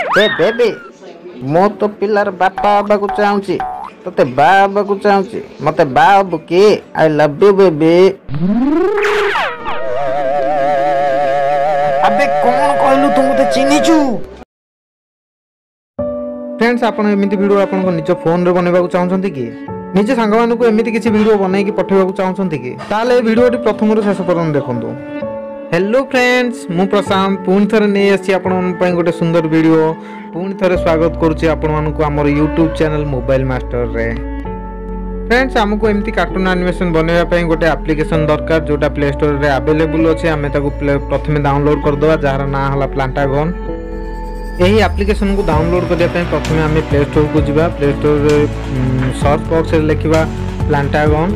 ए baby मो तो पिलार बापा को चाहूची तोते बाबा को चाहूची मते बाबू की आई लव यू बेबी। अबे कौन कहलु तू मते चिन्हिचु? फ्रेंड्स आपण एमिति वीडियो आपण को निज फोन रे बनेबा को चाहउछंती कि निज संग मान को एमिति किछि वीडियो बनाई कि पठेबा को चाहउछंती कि ताले वीडियोटी प्रथम रु शेष पर्यंत देखंतु। हेलो फ्रेंड्स मु प्रशांत पुणी थरे नै आसी आपण मन पई गोटे सुंदर वीडियो पुणी थरे स्वागत करूची आपण मन को हमर YouTube चैनल मोबाइल मास्टर रे। फ्रेंड्स हमको एमती कार्टून एनिमेशन बनैबा पई गोटे एप्लीकेशन दरकार जोटा प्ले स्टोर रे अवेलेबल अछि। हमें ताको प्रथमे डाउनलोड कर दवा जार ना हला प्लांटागन। यही एप्लीकेशन को डाउनलोड करने प्रथमे आम प्ले स्टोर को जीवा। प्ले स्टोर रे सर्च बॉक्स रे लिखिबा प्लांटागन।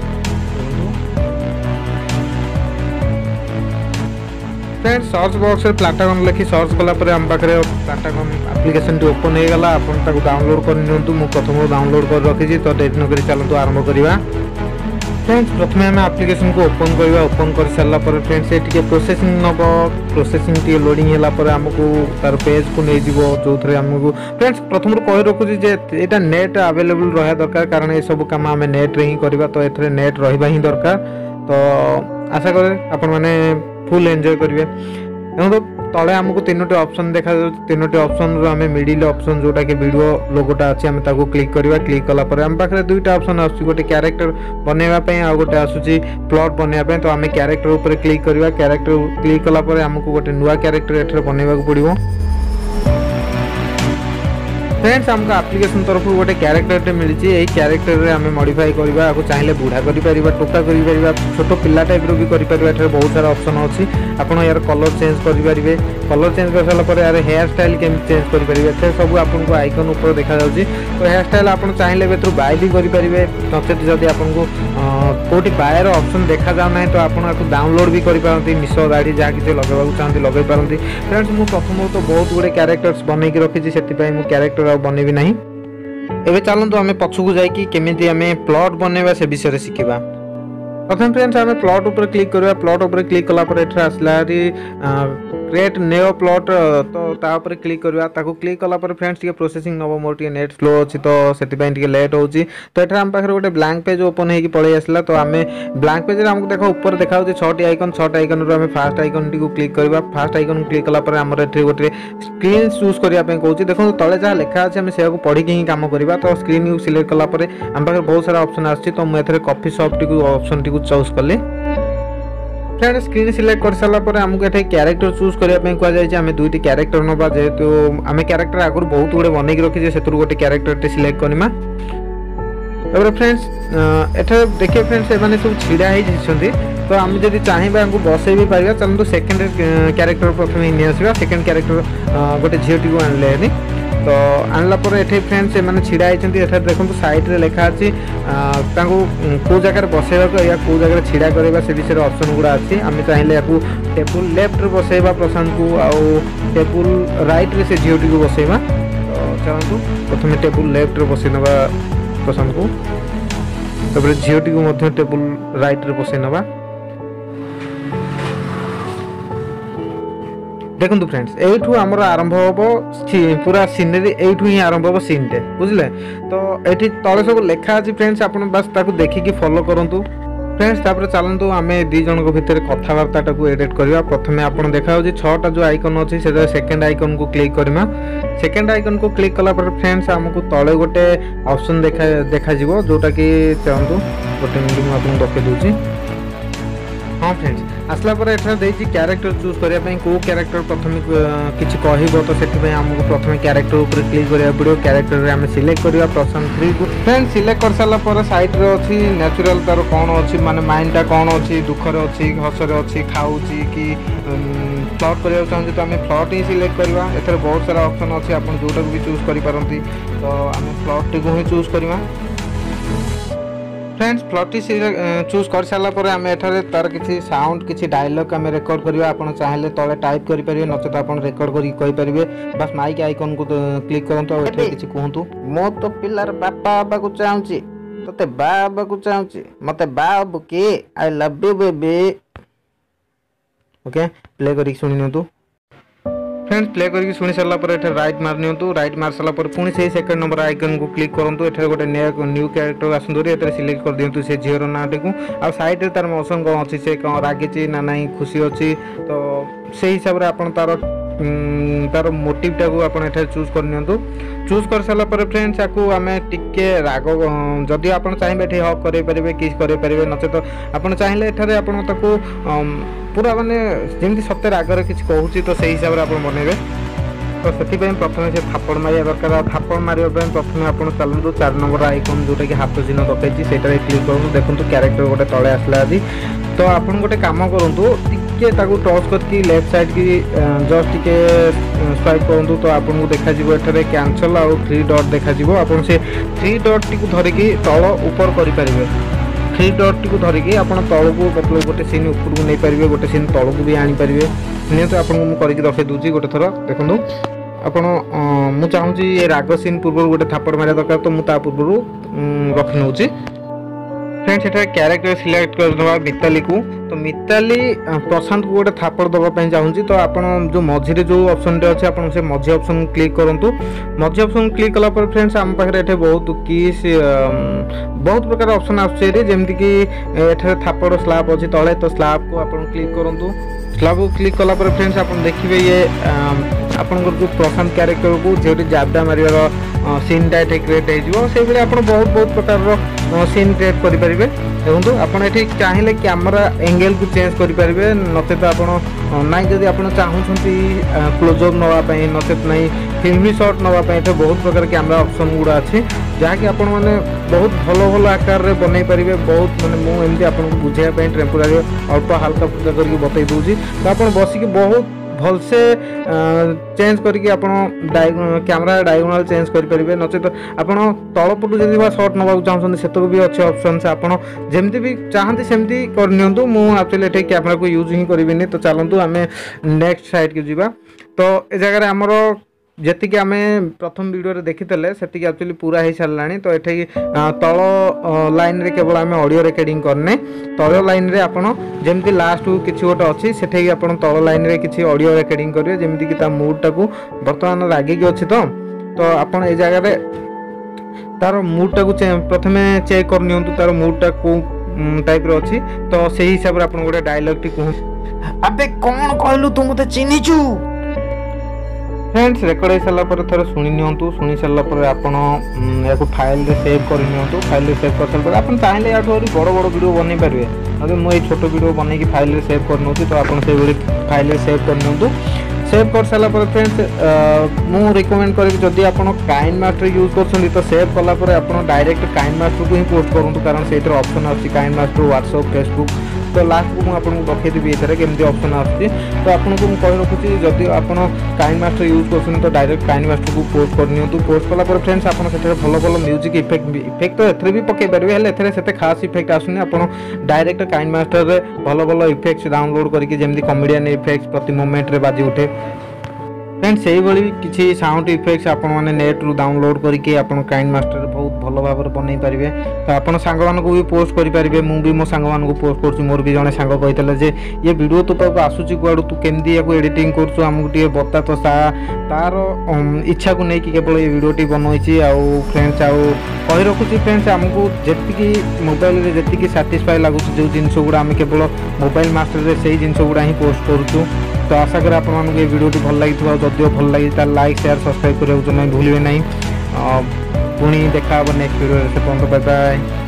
फ्रेंड्स सर्च बॉक्स रे प्लांटागन लिखि सर्च कला परे हम पाखरे प्लांटागन एप्लीकेशन टी ओपन हो गला। आपण ताको डाउनलोड कर नियंतु। मु प्रथम डाउनलोड कर रखी छी तो डेट न करी चलंतु आरंभ करिवा। फ्रेंड्स प्रथमे हम एप्लीकेशन को ओपन करवा। ओपन कर सारा पर फ्रेंड्स ये टिके प्रोसेसिंग नब। प्रोसेसिंग टी लोडिंग होला पर हमको तार पेज को नै दिबो जो थरे हमको फ्रेंड्स प्रथम रो कहि रखु छी जे एटा नेट अवेलेबल रहा दरकार कारण ए सब काम हम नेट रे ही करबा तो एथरे नेट रहिबा ही दरकार। तो आशा करे आपण माने फुल एन्जॉय करिवे। तो तले हमको तीनोटी ऑप्शन देखा जाउ। तीनोटी ऑप्शन रो हमें मिडिल ऑप्शन जोटा के वीडियो लोगोटा अछि हम ताको क्लिक करबा। क्लिक कला पर हम पाखरे दुईटा ऑप्शन आसु गोटे कैरेक्टर बनेबा पई आ गोटे आसुची प्लॉट बनेबा पई। तो हमें कैरेक्टर ऊपर क्लिक करबा। कैरेक्टर क्लिक कला पर हमको गोटे नुवा कैरेक्टर एठरे बनेबा को पड़िबो। फ्रेंड्स हमको एप्लीकेशन तरफ गोटे कैरेक्टर टे मिली। यही कैरेक्टर रे हमें मॉडिफाई करबा। आपको चाहिले बूढ़ा करि परिबा टोका करि परिबा छोटो पिल्ला टाइप रो भी करि परिबा। एठरे बहुत सारा ऑप्शन अछि। आपण यार कलर चेंज करि परिबे। कलर चेंज कर साला पर यार हेयर स्टाइल केम चेंज करि परिबे। एठरे सब आपन को आइकन ऊपर देखा जाउची। तो हेयर स्टाइल आपण चाहिले बेतरु बाय भी करि परिबे। नचेत जदी आपन को कोटी बायर ऑप्शन देखा जाउ नै तो आपण आको डाउनलोड भी करि पारंती। मिसो दाढ़ी जा कि लगेबा को चाहंती लगै पारंती। फ्रेंड्स मु प्रथम तो बहुत गुडे कैरेक्टर्स बनै कि रखि छी सेति पई मु कैरेक्टर बनेबी नहीं। एबे चलंतु हमें पछकु जाई कि केमिति हमें प्लॉट बनेबा से विषय रे सिखिबा। प्रथम फ्रेंड्स हमें प्लॉट ऊपर क्लिक करबा। प्लॉट ऊपर क्लिक कला पर एठरा आसला री क्रिएट न्यू प्लॉट। तो ता ऊपर क्लिक करबा। ताको क्लिक कला पर फ्रेंड्स टिके प्रोसेसिंग नबो मोर टिके नेट स्लो अछि तो सेति पई टिके लेट होउची। तो एठरा हम पाखरे गोटे ब्लैंक पेज ओपन हेकी पळै आसला। तो हमें ब्लैंक पेज रे हमको देखो ऊपर देखा होची 6 टी आइकन। 6 टी आइकन रो हमें फर्स्ट आइकन टी को क्लिक करबा। फर्स्ट आइकन क्लिक कला पर हमर एठे गोटे स्क्रीन चूज करिया पई कहउची। देखो तळे जा लेखा अछि हम सेया को पढी के ही काम करबा। तो स्क्रीन को सिलेक्ट कला पर हम पाखरे बहुत सारा ऑप्शन आछि। तो मैं एथरे कॉफी शॉप टी को ऑप्शन टी को चूज करले। फ्रेंड स्क्रीन सिलेक्ट कर सारा पर हमको एठे कैरेक्टर चूज करिया पई कोआ जाय जे हमें दुईटी कैरेक्टर नबा। जेहेतु हमें कैरेक्टर आगुर बहुत गुडे बनै कि रखि जे सेतुर गोटे कैरेक्टर टे सिलेक्ट करिमा। तबरे फ्रेंड्स एठे देखिए फ्रेंड्स ए माने सब छिडा हे जिसंती। तो हम जदी चाहिबा हमको बसै भी पारिबा। चलंतु सेकंड कैरेक्टर प्रथमे नि आसीबा। सेकंड कैरेक्टर गोटे झियोटी को आनले नि। तो आनला पर एठे फ्रेंड्स ए माने छिडा आइचंती। एठा देखंतु साइड रे लेखा अछि तांको को जगह रे बसैबा को या को जगह रे छिडा करबा से विषय ऑप्शन गुडा अछि। हम चाहिले याकू टेबल लेफ्ट रे बसैबा प्रशांत को आउ टेबल राइट रे से झियोटी को बसैबा। तो चलंतु प्रथमे टेबल लेफ्ट रे बसैनबा प्रशांत को। तबरे झियोटी को मध्य टेबल राइट रे बसैनबा। देखंतु फ्रेंड्स एठू हमर आरंभ होबो पूरा सीनरी। एठू ही आरंभ होबो सीन टे बुझले। तो एठी तळे सब लेखा अछि फ्रेंड्स आपण बस ताको देखि कि फॉलो करंतु। फ्रेंड्स तापर चलंतु हमें दी जन को भीतर कथा वार्ता टाको एडिट करबा। प्रथमे आपण देखा होजी 6 टा जो आइकन अछि सेटा सेकंड आइकन को क्लिक करबा। सेकंड आइकन को क्लिक कला पर फ्रेंड्स हमको तळे गोटे ऑप्शन देखा जिवो जोटा कि चलंतु गोटे मिनिट आपन देखै दोची। हाँ फ्रेंड्स आसला पर एठा देछि कैरेक्टर चूज करिया पई को कैरेक्टर प्रथमे किछि कहिबो। तो सेति पई हमको प्रथमे कैरेक्टर ऊपर क्लिक करिया पड़ियो। कैरेक्टर रे हम सिलेक्ट करिया प्रशांत 3 को। फ्रेंड्स सिलेक्ट कर साला पर साइड रे अछि नेचुरल तार कोन अछि माने माइंड ता कोन अछि दुख रे अछि हस रे अछि खाउछि कि प्लॉट करिया चाहू तो हमें प्लॉट ही सिलेक्ट करबा। एथरे बहुत सारा ऑप्शन अछि आपण जोटा भी चूज करि पारंती। तो हमें प्लॉट टी को ही चूज करबा। फ्रेंड्स प्लॉट चूज कर सारा पर आम एठारे तार किसी साउंड किसी डायलॉग आम रेकर्ड करबा। आपण चाहिले तळे टाइप करि परिबे नचेत आपण रेकर्ड करि कहि परिबे। बस माइक आइकन को क्लिक करंतु आ एठे किछि कहंतु। मो तो पिलार बापा को चाहूची तोते बाबा को चाहूची मते बाबू की I love you baby. Okay play करि सुनि नतु। फ्रेंड्स प्ले करके शुणी सारा पर राइट मार नियंतु राइट मार सारा पर पुणी से सेकंड नंबर आइकन को क्लिक करंतु एठे गोटे न्यू कैरेक्टर आसंदुरी एते सिलेक्ट कर दियंतु से झीर नाटी को आ साइड रे तार मोशन कोन अछि से कोन रागिची ना नाही खुशी अछि तो से हिसाब रे आपण तार मोटिव टा को आपण एठे चूज कर नियंतु चूज कर सारा पर फ्रेंड्स आकु आमे टिके राग जदि आपण चाहिबे एठे हक करे परिबे किस करे परिबे नचे तो आपण चाहिले एठारे आपण ताकू पूरा माने जेमती सत्य रागर किछ कहूची तो से हिसाब रे आपण बनेबे तो से प्रथम से थापड़ मारिया दरकार थापड़ मारिया प्रथम आप चलतु 4 नंबर आइकन जोटा कि हाथ चिन्ह दर्शाई से क्लिक करूँ देखो क्यारेक्टर गोटे तले आसला आदि तो आप गोटे कम करूँ टे टच करके लेफ्ट साइड की जस्ट टे स्वाइप करूँ तो आपको देखा एठारे कैंसल आउ 3 डॉट देखा आप से 3 डॉट टी धरिकी तल ऊपर करें 3 डॉट टी धरिकी आप तल को मतलब गोटे सीन ऊपर को नहीं पारे गोटे सीन तल को भी आनीपर निहत आपको मुझे दर्शाई दूसरी गोटे थर देखूँ आपण मु चाहूँगी ये राग सीन पूर्व गोटे थापड़ मारिया दरकार तो मुझे पूर्व रखी नौ फ्रेंड्स एटा क्यारेक्टर सिलेक्ट कर मिताली को तो मिताली प्रशांत को गोटे थापड़ दवाई चाहूँगी तो आप जो मझे जो ऑप्शन टे अच्छे आप से मझी ऑप्शन क्लिक करूँ मझी ऑप्शन क्लिक कला पर फ्रेंड्स आम पाखे ये बहुत किस बहुत प्रकार ऑप्शन आसमती कि एठारे थापड़ स्लैब अच्छी तले तो स्लैब को आप क्लिक करूँ स्लैब को क्लिक कला पर फ्रेंड्स आप देखिए ये आपंकर जो प्रशांत क्यारेक्टर को जो जाबडा मारियार सीन टा क्रिएट हो आप बहुत बहुत प्रकार सीन क्रिएट करेंगे देखो आपड़ ये चाहिए कैमेरा एंगल को चेंज करेंगे नचेत आप ना जदि आप चाहूँगी क्लोजअप नापी नचेत ना फिल्मी शॉट नापी तो बहुत प्रकार कैमेरा ऑप्शन गुड़ा अच्छी जहाँकि आपण मैंने बहुत भल भल आकार रे बनई पारे बहुत माने मुझे आपको बुझाई टेम्पोरारी अल्प हल्का पूजा करके बतई दूसरी तो आप बसिक बहुत भलसे चेंज करके आप कैमेरा डायगोनाल चेंज करेंगे नचे तो आप तलपटू जब सर्ट नाक चाहते से भी अच्छे ऑप्शन से आप जमती भी चाहते सेमती करनी मुझे ये कैमेरा को यूज ही करी तो चलतु आम नेक्स्ट साइड की जावा तो ये जगह आमर जी आम प्रथम वीडियो देखी से एक्चुअली पूरा हो सारा तो ये तल लाइन रे केवल आम ऑडियो रिकॉर्डिंग करने तल लाइन रे आपन जेमती लास्ट को किसी गोटे अच्छी से आप तल लाइन रे किसी ऑडियो रिकॉर्डिंग करेंगे जमीक कि मूड टाक बर्तमान रागिकी अच्छी तो आप ये जगह तार मूड टाक प्रथम चेक कर नियंतु तार मूड टा को टाइप रो अच्छी तो से हिसाब से आप गोटे डायलॉग टी कहूँ अबे कौन कहलु तू मते चिन्हिचु फ्रेंड्स रेकर्ड हो सारा पर थोड़ा शुणी नियंतु शुणी सारा पर आपन या फाइल रे सेव कर नियंतु फाइल रे सेव कर सारा आपन चाहिले याठो बड़ बड़ वीडियो बनै पारे अगर मुझे छोट वीडियो बनै कि फाइल रे सेव कर नउछि तो आपन से फाइल रे सेव कर नियंतु सेव कर सारा पर फ्रेंड्स मु रिकमेंड करी जदि आपन काइन मास्टर यूज करछन तो सेव कला पर आपन डायरेक्ट काइन मास्टर को ही पोस्ट करंतु कारण से ऑप्शन आछि काइन मास्टर व्हाट्सएप फेसबुक तो लास्ट को मुझे रखी ये केमती ऑप्शन आसुच्छी तो आपको मुझे कही रखुच्छी जदि आप काइन मास्टर यूज कर तो डायरेक्ट काइन मास्टर को पोस्ट कर नियंतु पोस्ट कला पर फ्रेंड्स आप भल भल म्यूजिक इफेक्ट तो एथरे भी पकई पारे हेल्ले एथरे सेते खास इफेक्ट आसुनी आप डायरेक्ट काइन मास्टर रे भल भल इफेक्ट्स डाउनलोड करके जमी कमेडियन इफेक्ट्स प्रति मोमेंट रे बाजी उठे फ्रेंड्स से किसी साउंड इफेक्ट्स आप नेट रू डाउनलोड करके आप काइन मास्टर बहुत भल भाव बनई पारे तो आप सांग मानक भी पोस्ट करेंगे मुझे मो सांग मानक पोस्ट कर मोर भी जड़े सांग कही ये वीडियो तो पाक आसूची कुआड़ू तू केमती या एडिटिंग कर आमको टे बता तो तार इच्छा को लेकिन केवल ये वीडियो बनई आउ फ्रेंड्स आउ कही रखुच्छी फ्रेंड्स आमको जी मोबाइल में जी साटिस्फाई लगुच जो जिनस गुड़ा आम केवल मोबाइल मास्टर से जिनस गुड़ा ही पोस्ट करूँ तो आशा करें आप ये वीडियो भल लगी जदिव भल लगी लाइक शेयर सब्सक्राइब करने भूलें ना पुणी देखा नेक्स्ट वीडियो से बाय बाय।